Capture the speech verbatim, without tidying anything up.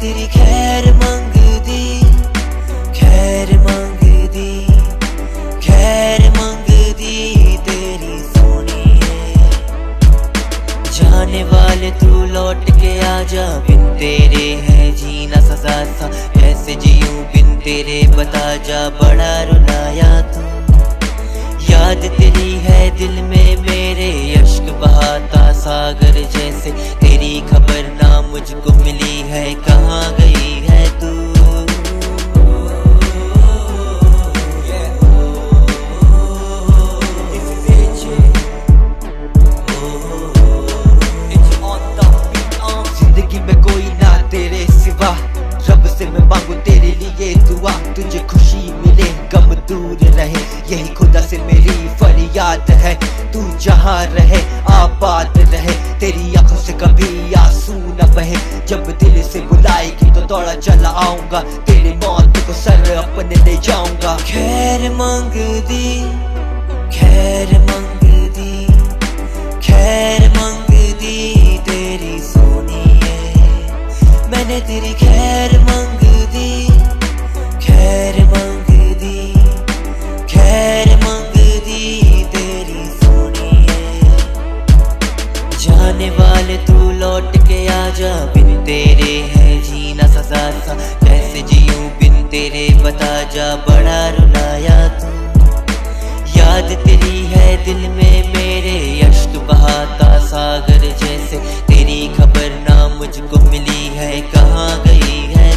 तेरी खैर मांग दी, खैर मांग दी, खैर मांग दी तेरी सोनी है। जाने वाले तू लौट के आजा, बिन तेरे है जीना सजा सा, कैसे जीऊं बिन तेरे बता जा, बड़ा रुलाया तू। याद तेरी है दिल में मेरे, अश्क बहाता सागर जैसे, तेरी खबर ना मुझको मिली है, कहाँ गई है तू। जिंदगी में कोई ना तेरे सिवा, रब से मैं मांगू तेरे लिए दुआ, तुझे खुशी मिले गम दूर रहे, यही खुदा से मेरी फरियाद है। तू जहाँ रहे आबाद रहे, तेरी आंखों से कभी आंसू न बहे, जब दिल से बुलाएगी तो दौड़ा चला आऊंगा, तेरी मौत को सर अपने ले जाऊंगा। खैर मांग दी, खैर मांग दी, खैर मांग दी तेरी सोनी है। मैंने तेरी खैर मांग दी, खैर मांग दी, खैर मांग दी तेरी सोनी है। जाने वाले तू लौट के आजा, बिन तेरे है जीना सजा सा, कैसे जीऊं बिन तेरे बता जा, बड़ा रुलाया तू। याद तेरी है दिल में मेरे, अश्क बहाता सागर जैसे, तेरी खबर ना मुझको मिली है, कहाँ गई है